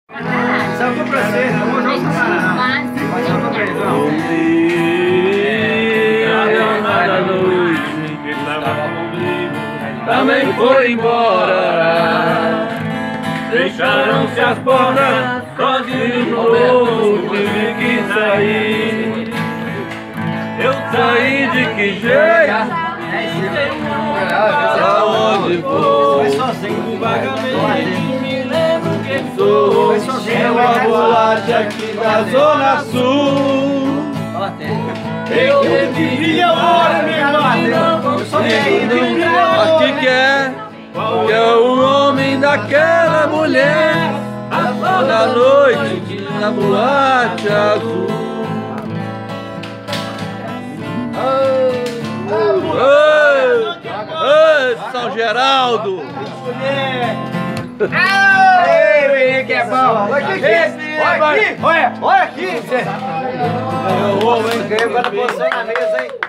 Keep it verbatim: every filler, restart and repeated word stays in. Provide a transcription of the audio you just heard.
Só foi pra você, não vou jogar para não. Um dia, nada noite, também foi embora. Deixaram-se as portas, sozinho no novo, tive que sair. Eu saí de que jeito? Pra onde vou? Vai sozinho, Vagamente me lembro quem sou. É uma boate aqui da Zona Sul. Eu revivi a hora, minha irmã. Aqui que é, que é o homem daquela mulher. A flor da noite na boate azul. Ei, São Geraldo! Ei, menino que é bom! Olha aqui! Olha aqui! Olha, olha aqui! Ganhou o ovo, hein? Ganhou cada posição na mesa, hein?